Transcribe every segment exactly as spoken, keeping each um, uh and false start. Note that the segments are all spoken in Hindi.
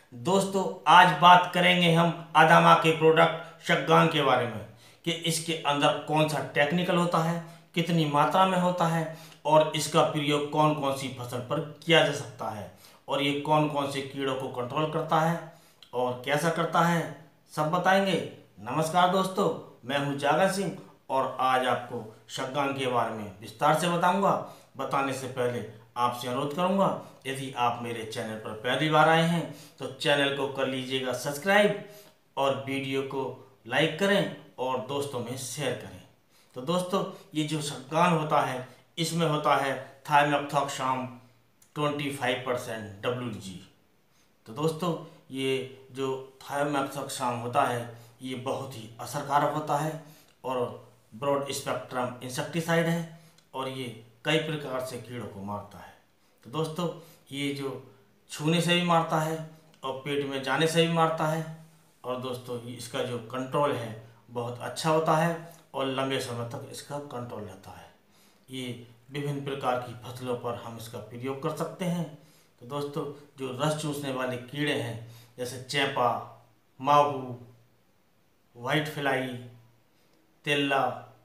दोस्तों आज बात करेंगे हम अदामा के प्रोडक्ट शक्गान के बारे में कि इसके अंदर कौन सा टेक्निकल होता है, कितनी मात्रा में होता है और इसका प्रयोग कौन कौन सी फसल पर किया जा सकता है और ये कौन कौन से कीड़ों को कंट्रोल करता है और कैसा करता है, सब बताएंगे। नमस्कार दोस्तों, मैं हूं जागर सिंह और आज आपको शक्गान के बारे में विस्तार से बताऊंगा। बताने से पहले आपसे अनुरोध करूंगा, यदि आप मेरे चैनल पर पहली बार आए हैं तो चैनल को कर लीजिएगा सब्सक्राइब और वीडियो को लाइक करें और दोस्तों में शेयर करें। तो दोस्तों ये जो शक्गान होता है इसमें होता है थाइमेथॉक्साम पच्चीस परसेंट डब्ल्यू जी। तो दोस्तों ये जो थाइमेथॉक्साम होता है ये बहुत ही असरकारक होता है और ब्रॉड स्पेक्ट्रम इंसेक्टिसाइड है और ये कई प्रकार से कीड़ों को मारता है। तो दोस्तों ये जो छूने से भी मारता है और पेट में जाने से भी मारता है और दोस्तों इसका जो कंट्रोल है बहुत अच्छा होता है और लंबे समय तक इसका कंट्रोल रहता है। ये विभिन्न प्रकार की फसलों पर हम इसका प्रयोग कर सकते हैं। तो दोस्तों जो रस चूसने वाले कीड़े हैं जैसे चेपा, माहू, वाइट फ्लाई, तेला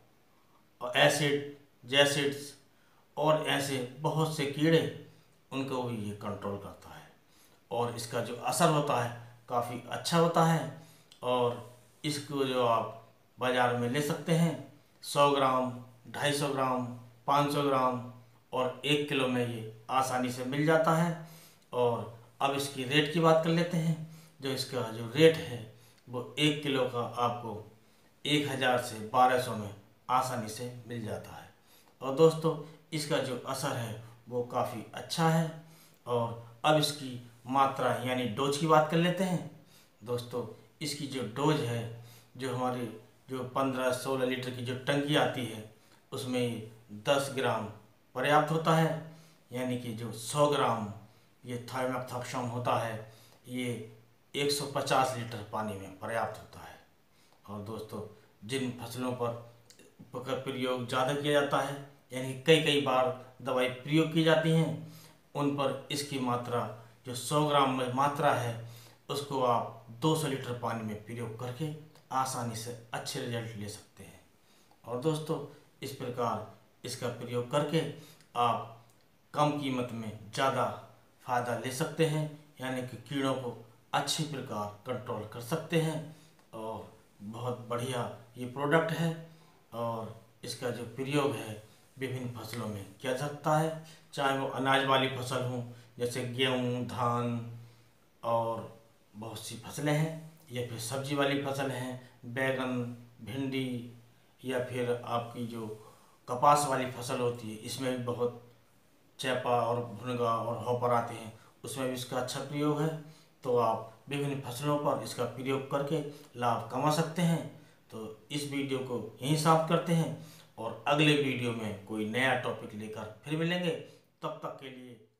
और एसिड, जैसिड्स और ऐसे बहुत से कीड़े, उनको भी ये कंट्रोल करता है और इसका जो असर होता है काफ़ी अच्छा होता है। और इसको जो आप बाज़ार में ले सकते हैं सौ ग्राम, ढाई सौ ग्राम, पाँच सौ ग्राम और एक किलो में ये आसानी से मिल जाता है। और अब इसकी रेट की बात कर लेते हैं। जो इसका जो रेट है वो एक किलो का आपको एक हज़ार से बारह सौ में आसानी से मिल जाता है। और दोस्तों इसका जो असर है वो काफ़ी अच्छा है। और अब इसकी मात्रा यानी डोज की बात कर लेते हैं। दोस्तों इसकी जो डोज है, जो हमारी जो पंद्रह सोलह लीटर की जो टंकी आती है उसमें दस ग्राम पर्याप्त होता है, यानी कि जो सौ ग्राम ये थाइमेथॉक्साम होता है ये एक सौ पचास लीटर पानी में पर्याप्त होता है। और दोस्तों जिन फसलों पर प्रयोग ज़्यादा किया जाता है यानी कई कई बार दवाई प्रयोग की जाती हैं उन पर इसकी मात्रा जो सौ ग्राम में मात्रा है उसको आप दो सौ लीटर पानी में प्रयोग करके आसानी से अच्छे रिजल्ट ले सकते हैं। और दोस्तों इस प्रकार इसका प्रयोग करके आप कम कीमत में ज़्यादा फ़ायदा ले सकते हैं, यानी कि कीड़ों को अच्छी प्रकार कंट्रोल कर सकते हैं। और बहुत बढ़िया ये प्रोडक्ट है और इसका जो प्रयोग है विभिन्न फसलों में किया जा सकता है, चाहे वो अनाज वाली फसल हो जैसे गेहूँ, धान और बहुत सी फसलें हैं, या फिर सब्जी वाली फसल हैं, बैगन, भिंडी, या फिर आपकी जो कपास वाली फसल होती है इसमें भी बहुत चेपा और भुनगा और हॉपर आते हैं, उसमें भी इसका अच्छा प्रयोग है। तो आप विभिन्न फसलों पर इसका प्रयोग करके लाभ कमा सकते हैं। तो इस वीडियो को यहीं समाप्त करते हैं और अगले वीडियो में कोई नया टॉपिक लेकर फिर मिलेंगे। तब तक के लिए